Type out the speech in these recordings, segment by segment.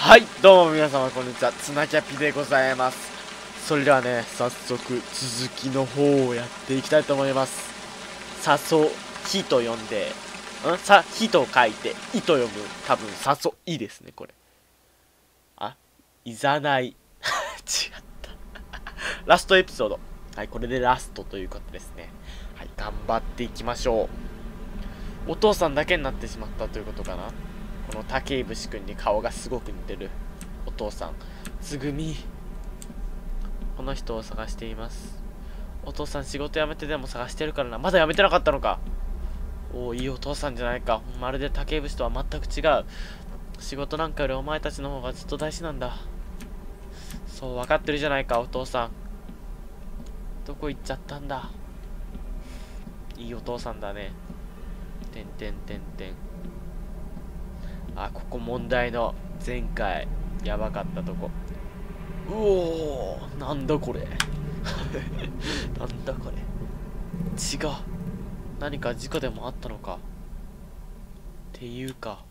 はい、どうも皆様こんにちは、ツナキャピでございます。それではね、早速続きの方をやっていきたいと思います。さそひと読んで、さひと書いていと読む、多分さそいですね、これ。いざない違ったラストエピソード。はい、これでラストということですね。はい、頑張っていきましょう。お父さんだけになってしまったということかな。この竹井節くんに顔がすごく似てるお父さん、つぐみ。この人を探しています。お父さん仕事辞めてでも探してるからな。まだ辞めてなかったのか。おお、いいお父さんじゃないか。まるで竹井節とは全く違う。仕事なんかよりお前たちの方がずっと大事なんだ。そう分かってるじゃないか、お父さん。どこ行っちゃったんだ。いいお父さんだね。てんてんてんてん。ここ問題の前回やばかったとこ。うおー、なんだこれなんだこれ。違う、何か事故でもあったのか。っていうか、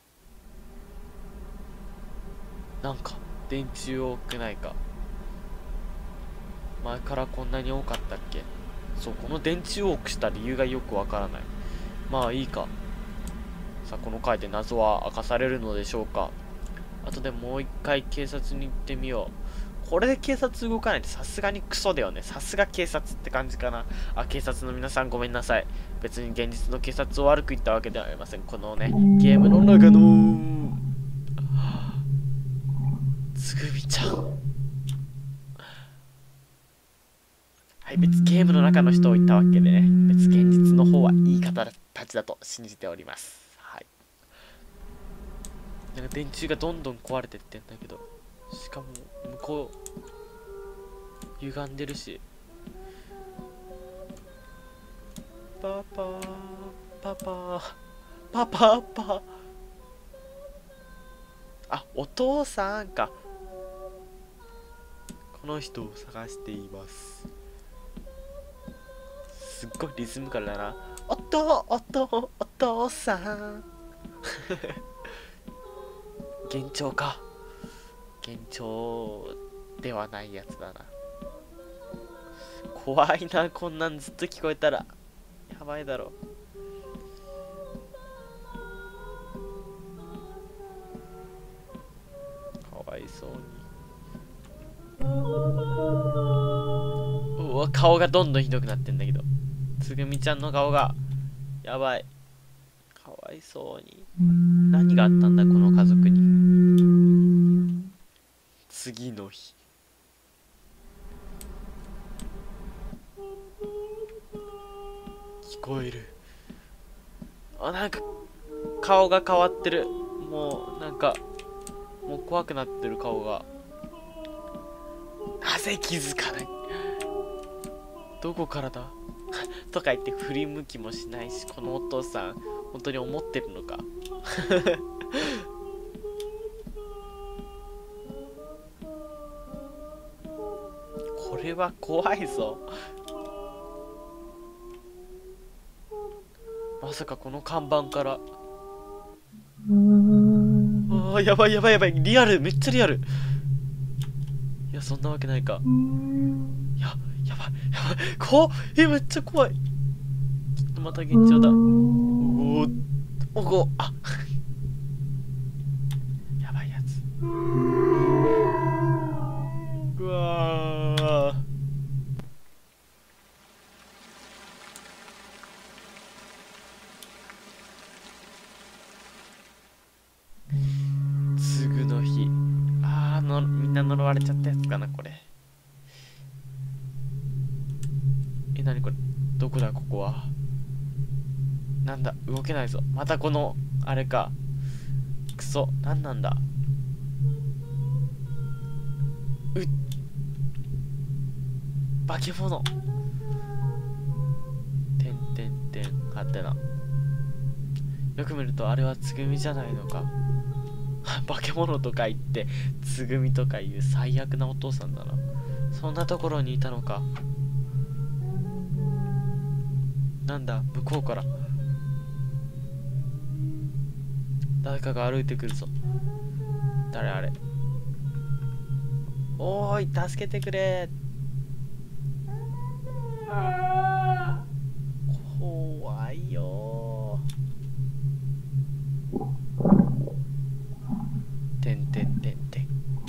なんか電柱多くないか。前からこんなに多かったっけ。そう、この電柱を多くした理由がよくわからない。まあいいか。さあ、この回で謎は明かされるのでしょうか。あとでもう一回警察に行ってみよう。これで警察動かないとさすがにクソだよね。さすが警察って感じかな。警察の皆さんごめんなさい。別に現実の警察を悪く言ったわけではありません。このね、ゲームの中のつぐみちゃん。はい、別ゲームの中の人を言ったわけでね、別現実の方はいい方たちだと信じております。はい。なんか電柱がどんどん壊れてってんだけど、しかも向こう歪んでるし。パパーパパーパパーパー。お父さんか。この人を探しています。すっごいリズムからだな。お父さん幻聴か。幻聴ではないやつだな。怖いな、こんなんずっと聞こえたらやばいだろ。かわいそうに。うわ、顔がどんどんひどくなってんだけど、つぐみちゃんの顔がやばい。かわいそうに。何があったんだこの家族に。次の日、聞こえる。なんか顔が変わってる。もうなんかもう怖くなってる顔が。なぜ気づかない。どこからだとか言って振り向きもしないし、このお父さん本当に思ってるのかこれは怖いぞ。まさかこの看板から。やばいやばいやばい。リアル、めっちゃリアル。いや、そんなわけないか。やばいやばい。めっちゃ怖い。ちょっとまた現状だ。やばいやつ。うわー。次の日。みんな呪われちゃったやつかな、これ。なにこれ。どこだ、ここは。なんだ、動けないぞ。またこの、あれか。クソ、なんだ。化け物。てんてんてん、はてな。よく見るとあれはつぐみじゃないのか。化け物とか言ってつぐみとかいう最悪なお父さんだな。そんなところにいたのか。なんだ、向こうから誰かが歩いてくるぞ。 誰あれ。おーい、助けてくれ。怖いよー。てんてんてんてん。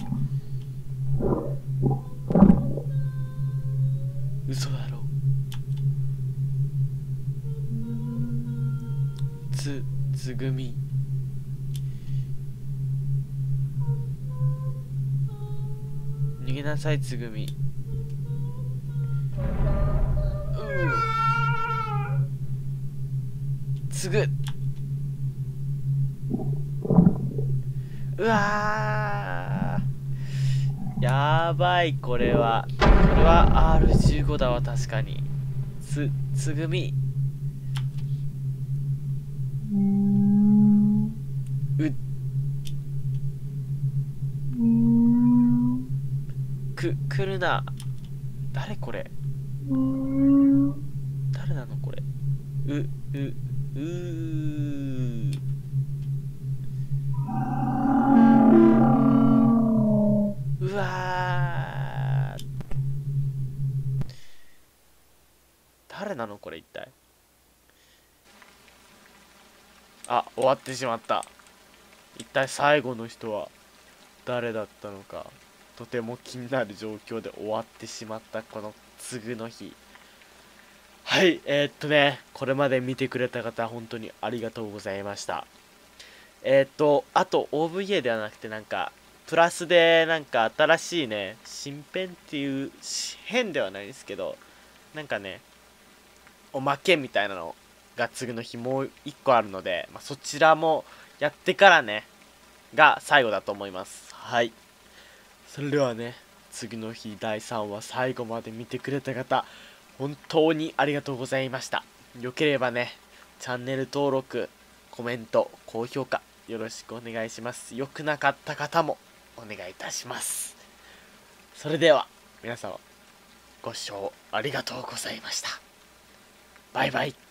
嘘だろ。つぐみ。逃げなさい、つぐみ。つぐ。うわー、やばい。これは R15 だわ。確かにつぐみ。来るな。誰これ。誰なのこれ。うわー、誰なのこれ一体。あ、終わってしまった。一体最後の人は誰だったのか、とても気になる状況で終わってしまったこの次の日。はい、これまで見てくれた方本当にありがとうございました。あと OVA ではなくてなんかプラスでなんか新しいね、新編っていう編ではないですけど、なんかね、おまけみたいなのが次の日もう1個あるので、そちらもやってからねが最後だと思います。はい、それではね、次の日第3話最後まで見てくれた方本当にありがとうございました。よければね、チャンネル登録、コメント、高評価よろしくお願いします。良くなかった方もお願いいたします。それでは皆様ご視聴ありがとうございました。バイバイ。